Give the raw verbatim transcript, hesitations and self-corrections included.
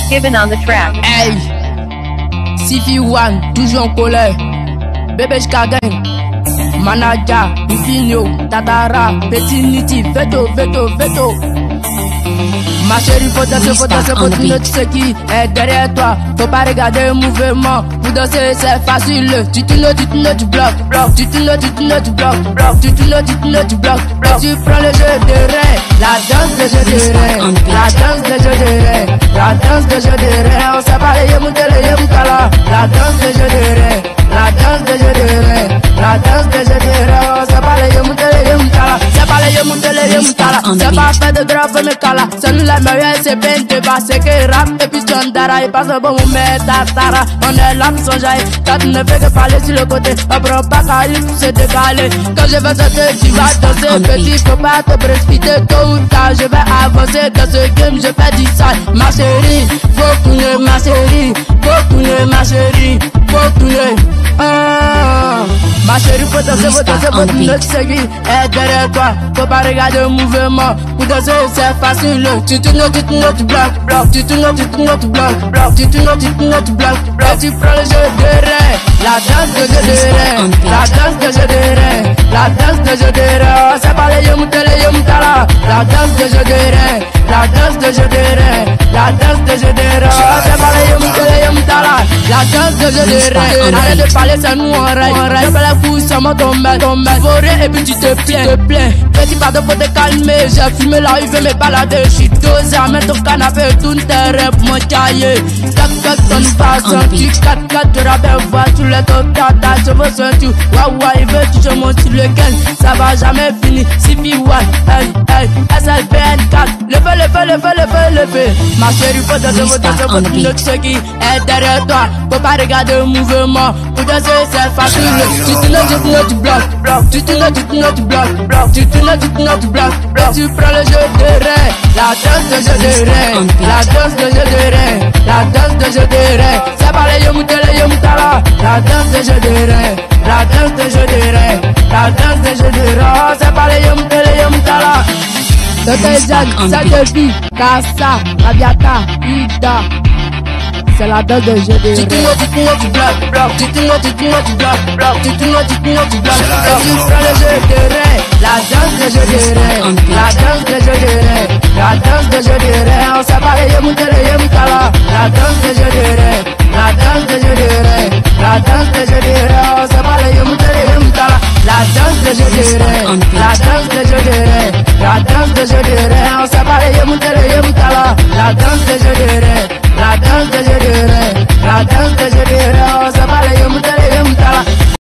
Given on the track. Hey, S I F Y one, toujours en colère. Bébé Gang, Manager, Infinio, Tatara, Petit Niti, Veto, Veto, Veto. Ma chérie, faut danser, faut danser, faut tourner, tu sais qui est derrière toi. Faut pas regarder le mouvement. Pour danser, c'est facile. Tu tournes, tu tournes, tu bloques, bloques. Tu tournes, tu tournes, tu bloques, bloques. Tu tournes, tu tournes, tu bloques, bloques. Tu prends le jeu de rein, la danse de jeu de rein, la danse de jeu de rein, la danse de jeu de rein. On sait pas les yémoutele, yémoutala. La danse de jeu de rein, la danse de jeu de rein, la danse de jeu de rein. On sait pas les yémoutele, yémoutala. C'est pas les yémoutele, yémoutala. C'est pas fait de drap, mais cala. C'est nous la meilleure, c'est bien de bas. C'est que rap et puis Tchondara. Il passe un bon moment, tartara. On est là pour son jaille. Quand tu ne fais que parler sur le côté, on prend pas qu'à lui pour se décaler. Quand je vais sauter, tu vas danser. Petit, faut pas te précipiter. Tôt ou tard, je vais avancer. Dans ce game, je fais du sale. Ma chérie, faut couler, ma chérie. Faut couler, ma chérie. Faut couler. Ah, ma chérie, faut danser, faut danser, faut tourner, tu sais qui est derrière toi. Faut pas regarder le mouvement. Pour danser, c'est facile. Tu tournes, tu tournes, tu bloques, bloques. Tu tournes, tu tournes, tu bloques, bloques. Tu tournes, tu tournes, tu bloques, bloques. Tu prends le jeu de rein, la danse de jeu de rein, la danse de jeu de rein, la danse de jeu de rein. C'est pas les yémoutele, yémoutala. La danse de jeu de rein, la danse de jeu de rein, la danse de jeu de rein. C'est pas les yémoutele, yémoutala. La danse de jeu de rein. Arrête de parler, c'est nous on règne. Je fais les couilles, ça m'a tombé, tombé. Faut rien et puis tu te plains, te plains. Petit pardon, faut te calmer. J'ai fumé là, il veut me balader. J'suis dosé, amène ton canapé, tout terrain pour mon cahier. quatre quatre tonnes façon, tu quatre quatre de rabais, voiture, les totata, je veux sentir. Waouh, waouh, il veut toujours monter lequel, ça va jamais finir. S I F Y one, hey, hey, S L B N quatre, levez, levez, levez, levez, levez. Ma chérie, faut danser, faut danser, faut tourner, tu sais qui est derrière toi. Faut pas regarder le mouvement, pour danser, c'est facile. Tu tournes, tu tournes, tu bloques, bloques. Tu tournes, tu tournes, tu bloques, bloques. Tu tournes, tu tournes, tu bloques, bloques. Tu prends le jeu de rein, la danse de jeu de rein, la danse de jeu de rein, la danse de jeu de rein. C'est pas les yémoutele, yémoutala. La danse de jeu de rein, la danse de jeu de rein, la danse de jeu de rein. C'est pas les yémoutele, yémoutala. Docteur Jeanne, Saint-Devis, Kassa, Rabiata, Ida. C'est la danse de jeu de rein. Tu tournes, tu tournes, tu bloques, bloques. Tu tournes, tu tournes, tu bloques, bloques. Tu tournes, tu tournes, tu bloques. Et tu prends le jeu de rein, la danse de jeu de rein, la danse de jeu de rein, la danse de jeu de rein. On sait pas les yémoutele, yémoutala. La danse de jeu de rein, la danse de jeu de rein, la danse de jeu de rein. On sait pas les yémoutele, yémoutala. La danse de jeu de rein, la danse de jeu de rein, la danse de jeu de rein. On sait pas les yémoutele, yémoutala. La danse de jeu de rein, la danse de jeu de rein, la danse de jeu de rein.